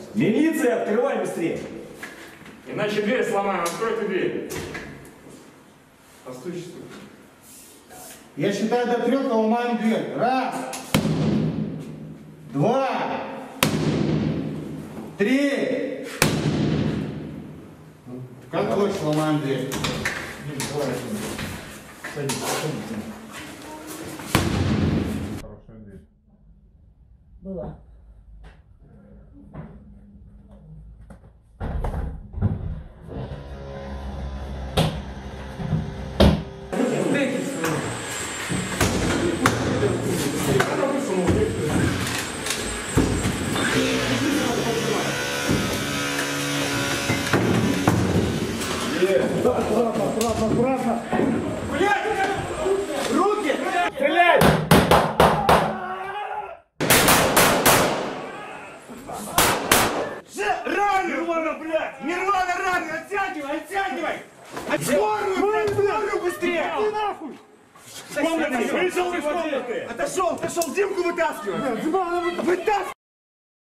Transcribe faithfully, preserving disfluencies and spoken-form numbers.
Милиция, открывай быстрее. Иначе дверь сломаем, откройте дверь. Постой, что ли? Я считаю до трех, а ломаем дверь. Раз, два, три. Как точно ломаем дверь? Садись, садись. Хорошая дверь. Была. Аккуратно, аккуратно, аккуратно. Блядь! Руки! Стреляй! Рано, Нирвана, блядь! Нирвана, рано! Оттягивай, оттягивай! Скорую, блядь, скорую быстрее! Иди нахуй! Комнаты, вышел из комнаты! Отошел, отошел, Димку вытаскивай! Вытаскивай!